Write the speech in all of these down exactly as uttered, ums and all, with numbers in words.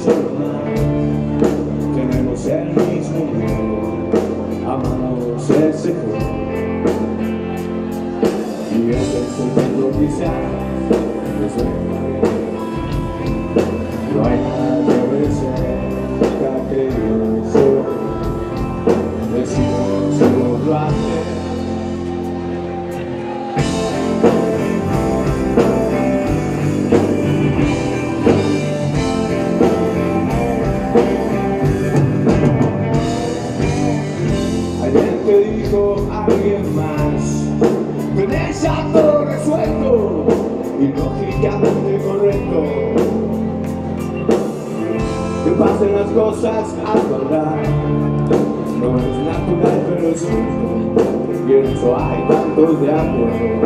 normal. Tenemos el mismo miedo, amamos el secreto. Y ese es el mundo quizás que suena bien. No hay nada que obedezca que eso. Decimos solo lo hace. Te dijo alguien más, tenés ya todo resuelto y lógicamente correcto. Que pasen las cosas a hablar, no es natural pero es justo, y en eso hay tantos de acuerdo.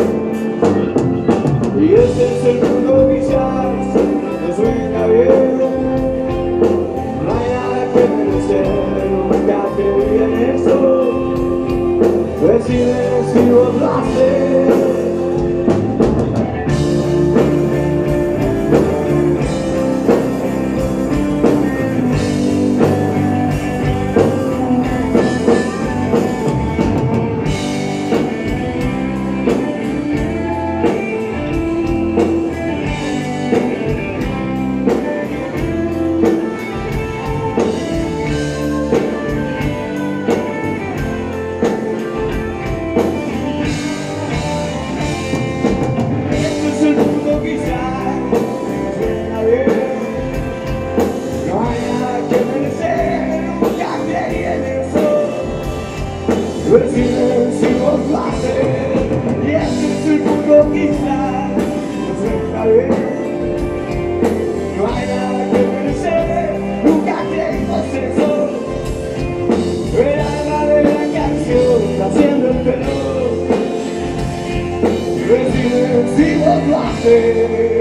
Y ese es el mundo quizás que suena bien, no hay nada que merecer, nunca te viene eso. Decide si vos lo haces. Decide si vos lo haces, y ese es el mundo quizás no suena bien. No hay nada que merecer, nunca creímos eso. Era la de la canción, haciendo el pelo. Decide si vos lo haces.